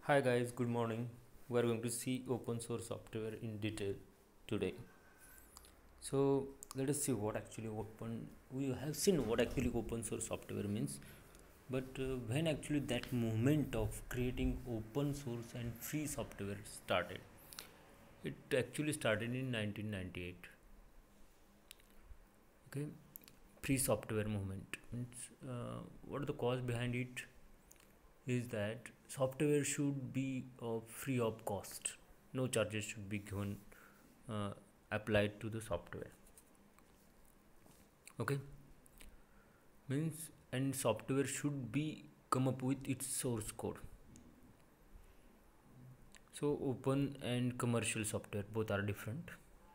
Hi guys, good morning. We are going to see open source software in detail today. So let us see what actually open. We have seen what actually open source software means, but when actually that movement of creating open source and free software started, it actually started in 1998. Okay, free software movement means what are the cause behind it? Is that software should be free of cost. No charges should be given uh, applied to the software. Okay, means and software should be come up with its source code. So open and commercial software both are different.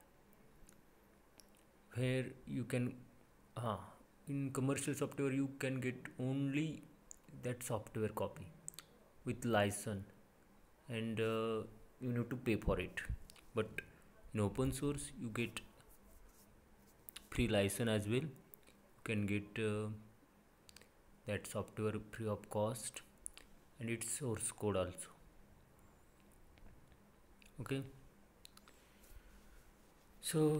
Where you can, uh, in commercial software you can get only that software copy with license and you need to pay for it. But in open source you get free license as well. You can get that software free of cost and its source code also. Okay, so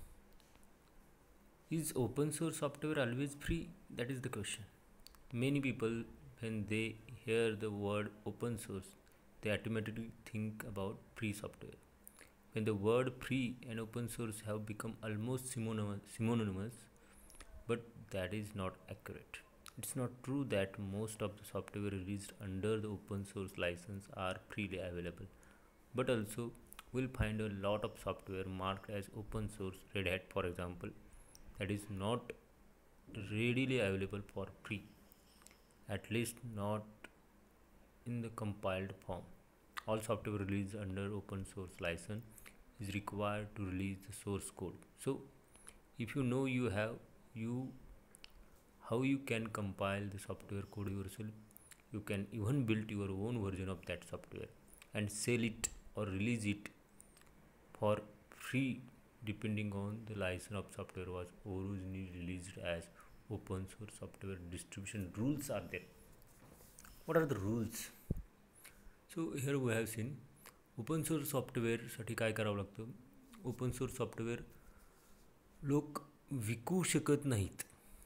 is open source software always free? That is the question. Many people, when they hear the word open source, they automatically think about free software. When the word free and open source have become almost synonymous, but that is not accurate. It's not true that most of the software released under the open source license are freely available, but also we'll find a lot of software marked as open source. Red Hat, for example, that is not readily available for free, at least not in the compiled form. All software released under open source license is required to release the source code. So if you know you how you can compile the software code yourself, you can even build your own version of that software and sell it or release it for free depending on the license of software was originally released as open source software. Distribution rules are there. What are the rules? So here we have seen open source सॉफ्टवेअरसाठी काय करावं लागतं. Open source software लोक विकू शकत नाहीत.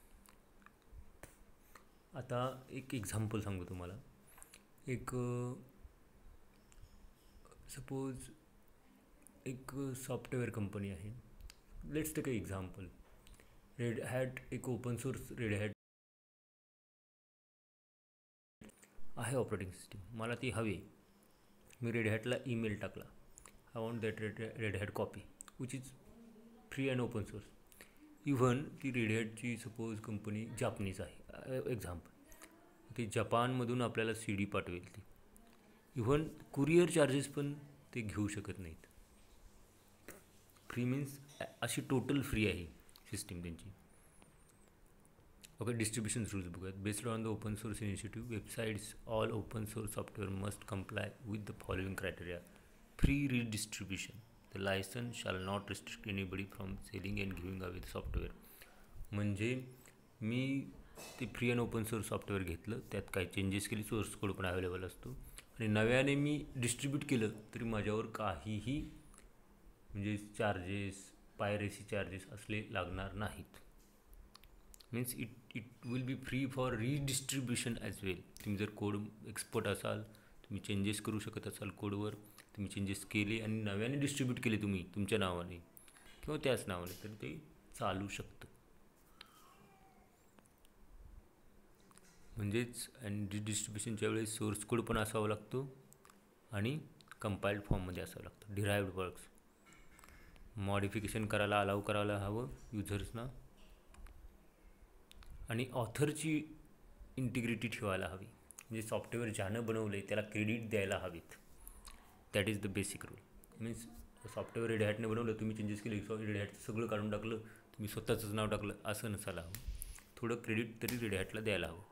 आता एक example सांगतो तुम्हाला. एक सपोज एक सॉफ्टवेअर कंपनी आहे. Let's take a example. Red hat एक ओपन सोर्स रेड हॅट आहे ऑपरेटिंग सिस्टीम. मला ती हवी. मी रेड हॅटला ईमेल टाकला. I want that red hat copy which is free and open source. Even ती रेड हॅटची सपोज कंपनी जापनीज आहे एक्झाम्पल. ती जपानमधून आपल्याला सी डी पाठवेल. ती इव्हन कुरिअर चार्जेस पण ते घेऊ शकत नाहीत. फ्री मीन्स अशी टोटल फ्री आहे सिस्टीम त्यांची. ओके, डिस्ट्रीब्यूशन रूल्स बघूयात. Based on the open source initiative websites all open source software must comply with the following criteria. Free redistribution. The license shall not restrict anybody from selling and giving away the software. म्हणजे मी ते free and open source software घेतलं, त्यात काही changes केली, source code पण available असतो आणि नव्याने मी डिस्ट्रीब्यूट केलं तरी माझ्यावर काहीही म्हणजे चार्जेस, पायरेसी चार्जेस असले लागणार नाहीत. Means it will be free for redistribution as well. तुम्ही जर कोड एक्सपर्ट असाल, तुम्ही चेंजेस करू शकत असाल कोडवर, तुम्ही चेंजेस केले आणि नव्याने डिस्ट्रीब्यूट केले तुम्ही तुमच्या नावाने किंवा त्याच नावाने, तर ते चालू शकतं. म्हणजेच आणि डिस्ट्रीब्युशनच्या वेळेस सोर्स कोड पण असावा लागतो आणि कंपाइल्ड फॉर्ममध्ये असावं लागतं. डिराइव्ड वर्क्स मॉडिफिकेशन करायला अलाव करायला हवं युजर्सना आणि ऑथरची इंटिग्रिटी ठेवायला हवी. म्हणजे सॉफ्टवेअर ज्यानं बनवलं आहे त्याला क्रेडिट द्यायला हवीत. That is the basic rule. Means software red हॅटने बनवलं, तुम्ही चेंजेस केले, रेड हॅटचं सगळं काढून टाकलं, तुम्ही स्वतःचंच नाव टाकलं, असं नसायला हवं. थोडं क्रेडिट तरी रेड हॅटला द्यायला हवं.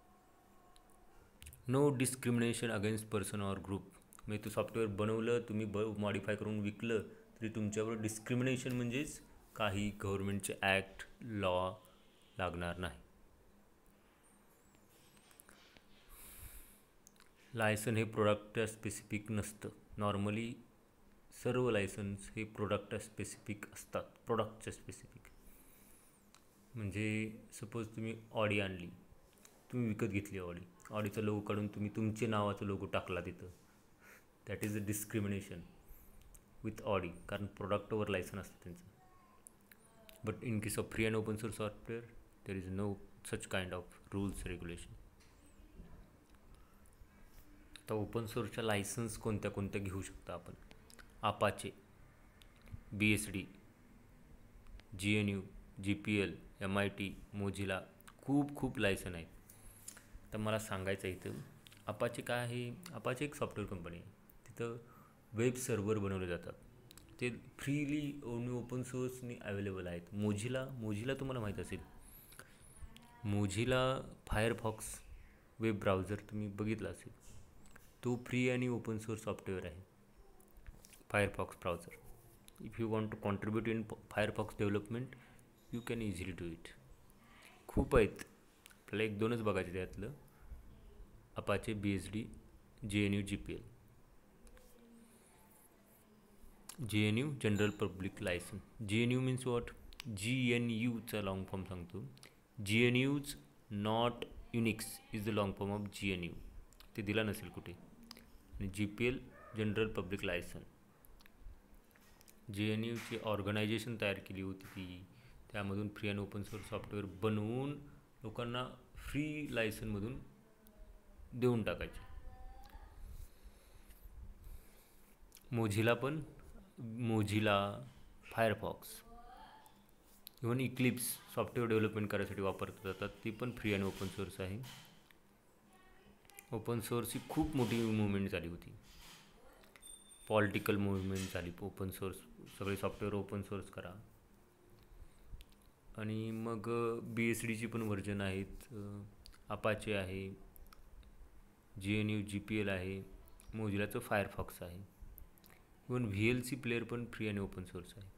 No discrimination against person or group. म्हणजे तू सॉफ्टवेअर बनवलं, तुम्ही मॉडिफाय करून विकलं तरी तुमच्यावर डिस्क्रिमिनेशन म्हणजेच काही गव्हर्नमेंटचे ॲक्ट लॉ लागणार नाही. लायसन हे प्रोडक्टच्या स्पेसिफिक नसतं. नॉर्मली सर्व लायसन्स हे प्रोडक्टच्या स्पेसिफिक असतात, प्रोडक्टच्या स्पेसिफिक. म्हणजे सपोज तुम्ही ऑडी आणली, तुम्ही विकत घेतली ऑडीचा लोगो काढून तुम्ही तुमचे नावाचा लोगो टाकला तिथं, that is a discrimination with Audi, कारण प्रोडक्टवर लायसन असतं त्यांचं. But in case of free and open source software there is no such kind of rules regulation. आता ओपन सोर्सच्या लायसन्स कोणत्या कोणत्या घेऊ शकता आपण? Apache, BSD, GNU, GPL, MIT, Mozilla, खूप लायसन आहेत. तर मला सांगायचं इथं अपाचे काय आहे. अपाचे एक सॉफ्टवेअर कंपनी आहे, तिथं वेब सर्वर बनवले जातात, ते फ्रीली ओपन सोर्सनी अवेलेबल आहेत. मोझिला तुम्हाला माहीत असेल, मोझिला फायरफॉक्स वेब ब्राउझर तुम्ही बघितला असेल, तो फ्री आणि ओपन सोर्स सॉफ्टवेअर आहे, Firefox browser. If you want to contribute in Firefox development you can easily do it. खूप आहेत, आपल्याला 1-2च बघायचे त्यातलं. अपाचे, BSD, GNU, GPL. GNU general public licence. GNU means what? GNUचा लॉंग फॉर्म सांगतो. GNUज not Unix is the long form of GNU, ते दिला नसेल कुठे. आणि GPL जनरल पब्लिक लायसन. GNUची ऑर्गनायझेशन तयार केली होती ती, त्यामधून free and open source software बनवून लोकांना फ्री लायसनमधून देऊन टाकायचे. Mozilla, Firefox, even Eclipse software development करायसाठी वापरले जातात, ती पण फ्री अँड ओपन सोर्स आहे. ओपन सोर्सची खूप मोठी मूवमेंट झाली होती, पॉलिटिकल मूवमेंट झाली. ओपन सोर्स, सगळे सॉफ्टवेअर ओपन सोर्स करा. आणि मग BSDची पण व्हर्जन आहेत, अपाचे आहे, GNU, GPL आहे, मोझिलाचं फायरफॉक्स आहे. इवन VLC प्लेअर पण फ्री आणि ओपन सोर्स आहे.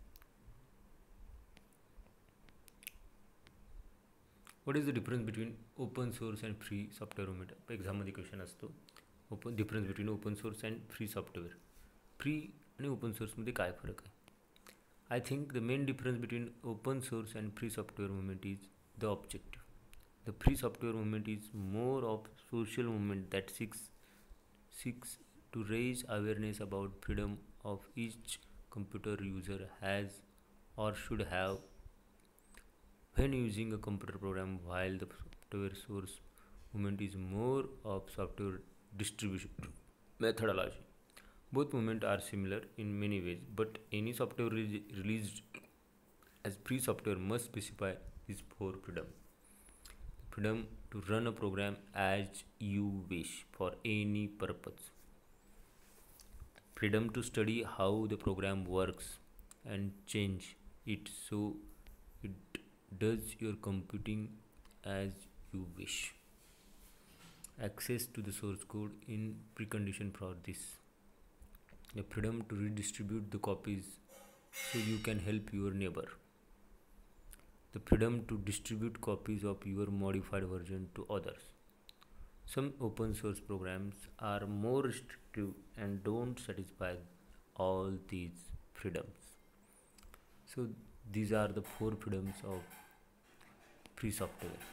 What is the difference between open source and free software movement? एक्झाममध्ये क्वेश्चन असतो, difference between open source and free software. Free आणि ओपन सोर्समध्ये काय फरक आहे? I think the main difference between open source and free software movement is the objective. The free software movement is more of social movement that seeks to raise awareness about freedom of each computer user has or should have when using a computer program, while the software source movement is more of software distribution methodology. Both movements are similar in many ways, but any software released as free software must specify these 4 freedom. Freedom to run a program as you wish for any purpose. Freedom to study how the program works and change it so it does your computing as you wish. Access to the source code in precondition for this. The freedom to redistribute the copies so you can help your neighbor. The freedom to distribute copies of your modified version to others. Some open source programs are more restrictive and don't satisfy all these freedoms. So these are the 4 freedoms of free software.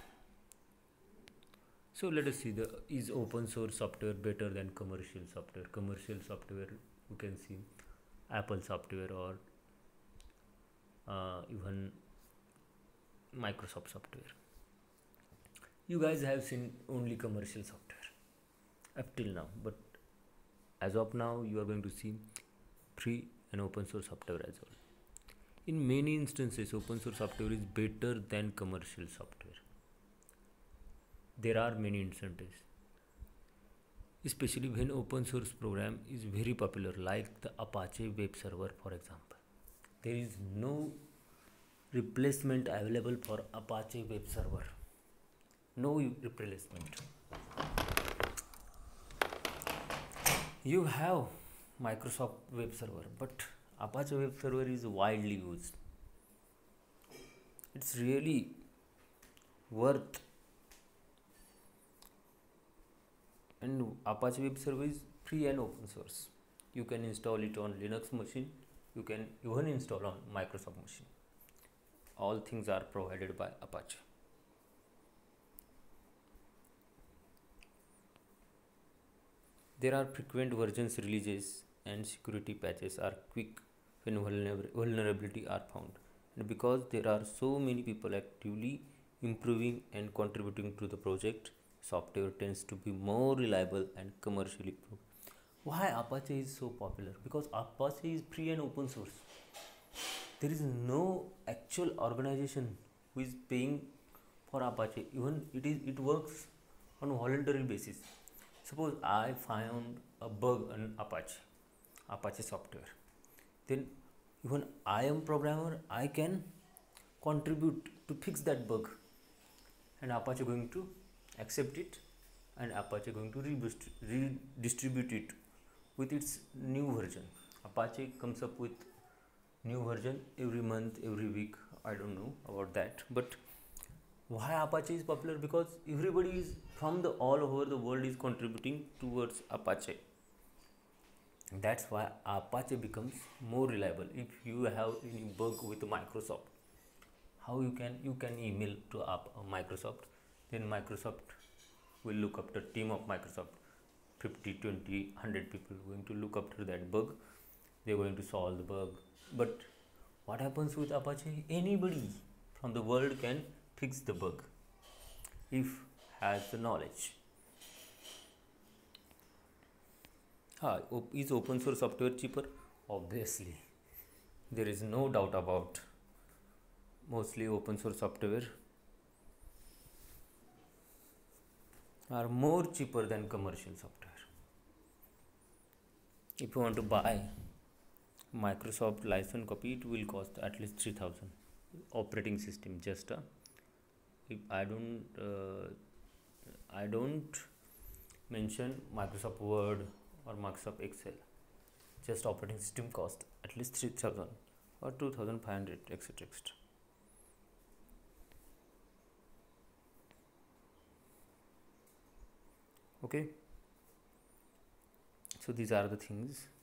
So let us see, is open source software better than commercial software? Commercial software, you can see Apple software or even Microsoft software. You guys have seen only commercial software up till now, but as of now you are going to see free and open source software as well. In many instances, open source software is better than commercial software. There are many instances, especially when open source program is very popular, like the Apache web server for example. There is no replacement available for Apache web server, no replacement. You have Microsoft web server, but Apache web server is widely used. It's really worth And Apache Web Server is free and open source. You can install it on Linux machine, you can even install on Microsoft machine. All things are provided by Apache. There are frequent versions releases and security patches are quick when vulnerability are found. And because there are so many people actively improving and contributing to the project, software tends to be more reliable and commercially approved. Why Apache is so popular? Because Apache is free and open source. There is no actual organization who is paying for Apache. Even it works on voluntary basis. Suppose I found a bug on Apache software, then even I am programmer, I can contribute to fix that bug, and Apache going to accept it, and Apache going to redistribute it with its new version. Apache comes up with new version every month, every week. I don't know about that, but why Apache is popular? Because everybody is from the all over the world is contributing towards Apache. That's why Apache becomes more reliable. If you have any bug with Microsoft, how you can email to Microsoft, then Microsoft will look after team of Microsoft, 50, 20, 100 people going to look after that bug. They're going to solve the bug. But what happens with Apache? Anybody from the world can fix the bug if has the knowledge. Is open source software cheaper? Obviously, there is no doubt about. Mostly open source software are more cheaper than commercial software. If you want to buy Microsoft license copy, it will cost at least 3000. Operating system, just I don't mention Microsoft Word or Microsoft Excel. Just operating system cost at least 3000 or 2500, etc. Okay, so these are the things